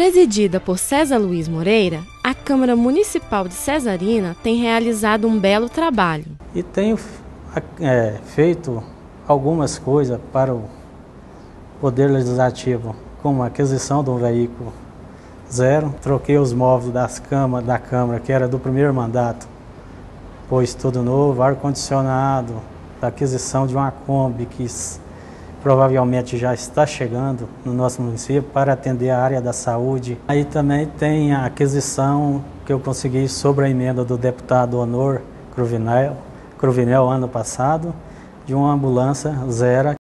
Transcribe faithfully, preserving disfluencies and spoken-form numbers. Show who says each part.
Speaker 1: Presidida por César Luiz Moreira, a Câmara Municipal de Cesarina tem realizado um belo trabalho.
Speaker 2: E tenho é, feito algumas coisas para o Poder Legislativo, como a aquisição de um veículo zero, troquei os móveis das cama, da Câmara, que era do primeiro mandato, pôs tudo novo, ar-condicionado, a aquisição de uma Kombi que provavelmente já está chegando no nosso município para atender a área da saúde. Aí também tem a aquisição que eu consegui sobre a emenda do deputado Honor Cruvinel, Cruvinel ano passado, de uma ambulância zero